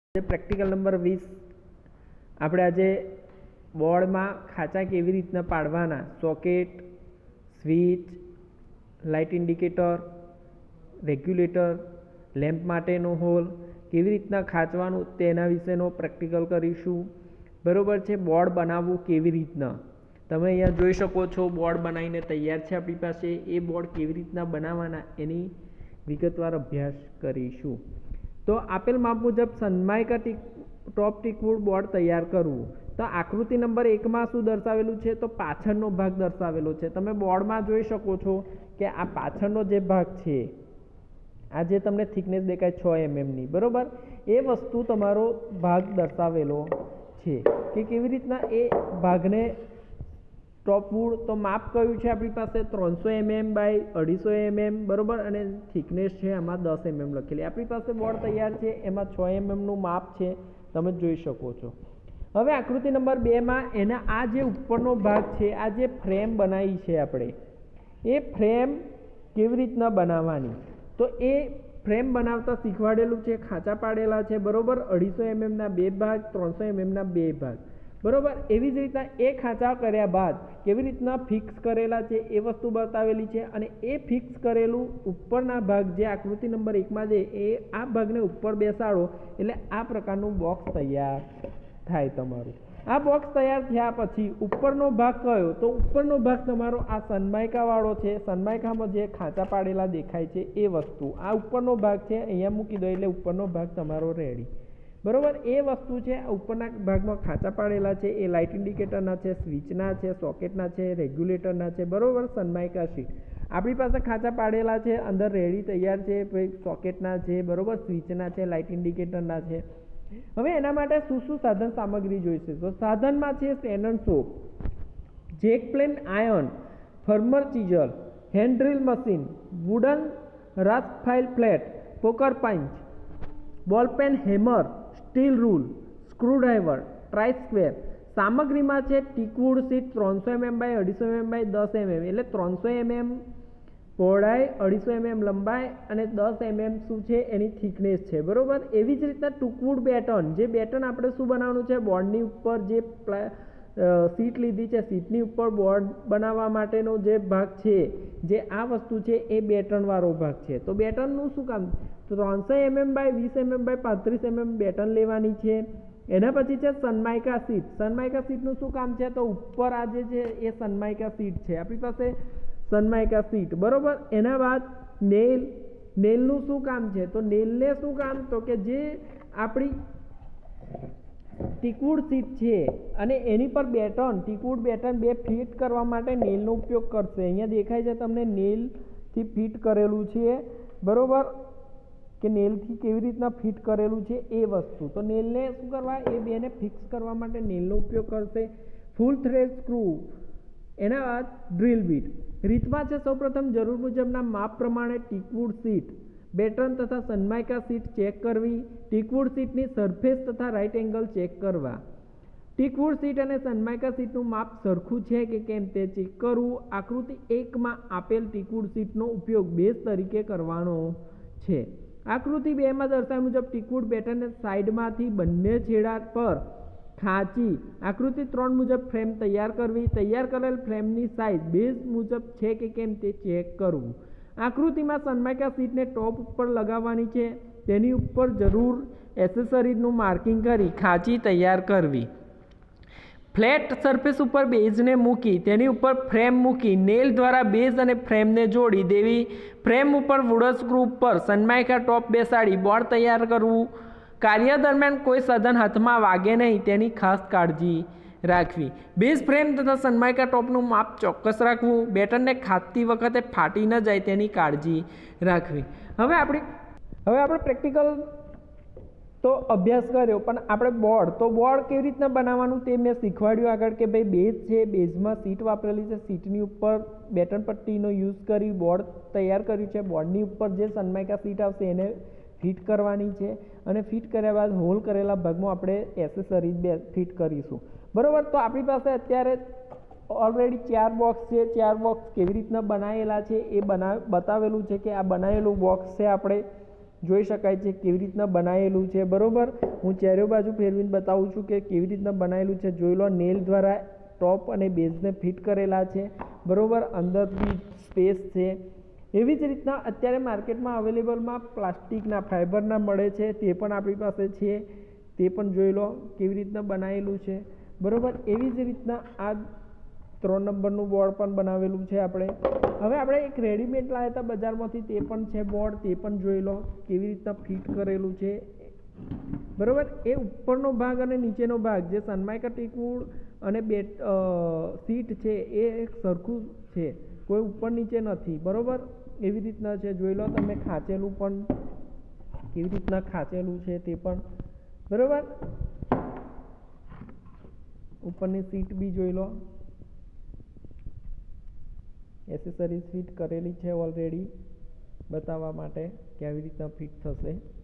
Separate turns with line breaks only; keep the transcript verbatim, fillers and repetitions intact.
Practical number વીસ આપણે આજે બોર્ડમાં ખાંચા કેવી રીતના પાડવાના, socket, switch, light indicator, regulator, lamp માટેનો હોલ કેવી રીતના ખાંચવાનું તેના વિશેનો પ્રેક્ટિકલ કરીશું. બરાબર છે. બોર્ડ બનાવવું કેવી રીતના તમે અહીંયા જોઈ શકો છો. બોર્ડ બનાવીને તૈયાર છે આપણી પાસે. એ બોર્ડ કેવી રીતના બનાવવાના એની વિગતવાર અભ્યાસ કરીશું. તો આપેલ માપ મુજબ સનમાઇકા ટીક ટોપ ટીકવુડ બોર્ડ તૈયાર કરવું. તો આકૃતિ નંબર એકમાં શું દર્શાવેલું છે? તો પાછળનો ભાગ દર્શાવેલો છે. તમે બોર્ડમાં જોઈ શકો છો કે આ પાછળનો જે ભાગ છે, આ જે તમને થિકનેસ દેખાય છ એમએમની, બરાબર, એ વસ્તુ તમારો ભાગ દર્શાવેલો છે કે કેવી રીતના એ ભાગને ટોપવુડ. તો માપ કયું છે આપણી પાસે? ત્રણસો એમએમ બાય અઢીસો એમએમ, બરાબર, અને થિકનેસ છે આમાં દસ એમએમ લખેલી. આપણી પાસે બોર્ડ તૈયાર છે, એમાં છ એમએમનું માપ છે, તમે જોઈ શકો છો. હવે આકૃતિ નંબર બેમાં એના આ જે ઉપરનો ભાગ છે, આ જે ફ્રેમ બનાવી છે આપણે, એ ફ્રેમ કેવી રીતના બનાવવાની, તો એ ફ્રેમ બનાવતા શીખવાડેલું છે. ખાંચા પાડેલા છે, બરાબર, અઢીસો એમએમના બે ભાગ, ત્રણસો એમએમના બે ભાગ, બરાબર. એવી જ રીતના એ ખાંચા કર્યા બાદ કેવી રીતના ફિક્સ કરેલા છે એ વસ્તુ બતાવેલી છે. અને એ ફિક્સ કરેલું ઉપરના ભાગ જે આકૃતિ નંબર એકમાં છે, એ આ ભાગને ઉપર બેસાડો એટલે આ પ્રકારનું બોક્સ તૈયાર થાય તમારું. આ બોક્સ તૈયાર થયા પછી ઉપરનો ભાગ કયો? તો ઉપરનો ભાગ તમારો આ સનમાઇકા વાળો છે. સનમાઇકામાં જે ખાંચા પાડેલા દેખાય છે એ વસ્તુ, આ ઉપરનો ભાગ છે, અહીંયા મૂકી દો એટલે ઉપરનો ભાગ તમારો રેડી, બરાબર. એ વસ્તુ છે ઉપરના ભાગમાં ખાંચા પાડેલા છે. એ લાઇટ ઇન્ડિકેટરના છે, સ્વિચના છે, સોકેટના છે, રેગ્યુલેટરના છે, બરાબર. સનમાઇકા શીટ આપણી પાસે ખાંચા પાડેલા છે, અંદર રેડી તૈયાર છે. પછી સોકેટના છે, બરાબર, સ્વિચના છે, લાઇટ ઇન્ડિકેટરના છે. હવે એના માટે શું શું સાધન સામગ્રી જોઈશે? તો સાધનમાં છે સ્ટેન્ડર્ડ સોપ, jack plane iron, firmer chisel, hand drill machine, wooden rasp file plate, poker punch, ball pen, hammer, steel rule, screwdriver, try square. સામગ્રીમાં છે ટીકવુડ સીટ ત્રણસો એમએમ બાય અઢીસો એમએમ બાય દસ એમએમ, એટલે ત્રણસો એમએમ પહોળાઈ, અઢીસો એમએમ લંબાઈ અને દસ એમએમ શું છે એની થિકનેસ છે, બરાબર. એવી જ રીતના ટીકવુડ બેટન, જે બેટન આપણે શું બનાવવાનું છે? બોર્ડની ઉપર જે સીટ લીધી છે, સીટની ઉપર બોર્ડ બનાવવા માટેનો જે ભાગ છે, જે આ વસ્તુ છે એ બેટન વાળો ભાગ છે. તો બેટનનું શું કામ? તો ત્રણસો એમએમ બાય વીસ એમએમ બાય પાંત્રીસ એમએમ બેટન લેવાની છે. એના પછી છે સનમાઇકા સીટ. સનમાઇકા સીટનું શું કામ છે? તો ઉપર આ જે છે એ સનમાઇકા સીટ છે આપણી પાસે, સનમાઇકા સીટ, બરાબર. એના બાદ નેલ. નેલનું શું કામ છે? તો નેલને શું કામ? તો કે જે આપણી ટીકવુડ સીટ છે અને એની પર બેટન, ટીકવુડ બેટન બે ફિટ કરવા માટે નેલનો ઉપયોગ કરશે. અહીંયા દેખાય છે તમને નેલથી ફિટ કરેલું છે, બરાબર, કે નેલથી કેવી રીતના ફિટ કરેલું છે એ વસ્તુ. તો નેલને શું કરવા? એ બેને ફિક્સ કરવા માટે નેલનો ઉપયોગ કરશે. Full thread screw. એના બાદ ડ્રીલ બીટ. રીતમાં છે સૌપ્રથમ જરૂર મુજબના માપ પ્રમાણે ટીકવુડ સીટ, બેટન તથા સનમાઇકા સીટ ચેક કરવી. ટીકવુડ સીટની સરફેસ તથા રાઇટ એંગલ ચેક કરવા. ટીકવુડ સીટ અને સનમાઇકા સીટનું માપ સરખું છે કે કેમ તે ચેક કરવું. આકૃતિ એકમાં આપેલ ટીકવુડ સીટનો ઉપયોગ બેઝ તરીકે કરવાનો છે. આકૃતિ બેમાં દર્શાવ્યા મુજબ ટીકવુડ બેટનને સાઈડમાંથી બંને છેડા પર ખાંચી આકૃતિ ત્રણ મુજબ ફ્રેમ તૈયાર કરવી. તૈયાર કરેલ ફ્રેમની સાઇઝ બેઝ મુજબ છે કે કેમ તે ચેક કરવું. આકૃતિમાં સનમાઇકા સીટને ટોપ ઉપર લગાવવાની છે. તેની ઉપર જરૂર એસેસરીઝનું માર્કિંગ કરી ખાંચી તૈયાર કરવી. ફ્લેટ સરફેસ ઉપર બેઝને મૂકી તેની ઉપર ફ્રેમ મૂકી નેલ દ્વારા બેઝ અને ફ્રેમને જોડી દેવી. ફ્રેમ ઉપર વુડન સ્ક્રૂ ઉપર સનમાઇકા ટોપ બેસાડી બોર્ડ તૈયાર કરવું. કાર્ય દરમિયાન કોઈ સાધન હાથમાં વાગે નહીં તેની ખાસ કાળજી રાખવી. બેઝ ફ્રેમ તથા સનમાઇકા ટોપનું માપ ચોક્કસ રાખવું. બેટનને ખાંચતી વખતે ફાટી ન જાય તેની કાળજી રાખવી. હવે આપણી હવે આપણે પ્રેક્ટિકલ તો અભ્યાસ કર્યો, પણ આપણે બોર્ડ, તો બોર્ડ કેવી રીતના બનાવવાનું તે મેં શીખવાડ્યું આગળ કે ભાઈ બેઝ છે, બેઝમાં સીટ વાપરેલી છે, સીટની ઉપર બેટન પટ્ટીનો યુઝ કરી બોર્ડ તૈયાર કર્યું છે. બોર્ડની ઉપર જે સનમાઇકા સીટ આવશે એને ફિટ કરવાની છે અને ફિટ કર્યા બાદ હોલ કરેલા ભાગમાં આપણે એસેસરીઝ બે ફિટ કરીશું, બરાબર. તો આપણી પાસે અત્યારે ઓલરેડી ચાર બોક્સ છે. ચાર બોક્સ કેવી રીતના બનાવેલા છે એ બના બતાવેલું છે કે આ બનાવેલું બોક્સ છે આપણે જોઈ શકાય છે કેવી રીતના બનાવેલું છે, બરાબર. હું ચારે બાજુ ફેરવીને બતાવું છું કે કેવી રીતના બનાવેલું છે. જોઈ લો, નેલ દ્વારા ટોપ અને બેઝને ફિટ કરેલા છે, બરાબર. અંદર બી સ્પેસ છે. એવી જ રીતના અત્યારે માર્કેટમાં અવેલેબલમાં પ્લાસ્ટિકના ફાઇબરના મળે છે, તે પણ આપણી પાસે છે. તે પણ જોઈ લો કેવી રીતના બનાવેલું છે, બરાબર. એવી જ રીતના આ ત્રણ નંબરનું બોર્ડ પણ બનાવેલું છે આપણે. હવે આપણે એક રેડીમેડ લાવ્યા હતા બજારમાંથી, તે પણ છે બોર્ડ, તે પણ જોઈ લો કેવી રીતના ફિટ કરેલું છે, બરાબર. એ ઉપરનો ભાગ અને નીચેનો ભાગ જે સનમાઇકા ટીકવુડ અને બેટ સીટ છે એ એક સરખું છે, કોઈ ઉપર નીચે નથી, બરાબર. એવી રીતના છે, જોઈ લો તમે. ખાંચેલું પણ કેવી રીતના ખાંચેલું છે તે પણ, બરાબર. ઉપરની સીટ બી જોઈ લો, એસેસરીઝ ફિટ કરેલી છે ઓલરેડી, બતાવવા માટે કે આવી રીતના ફિટ થશે.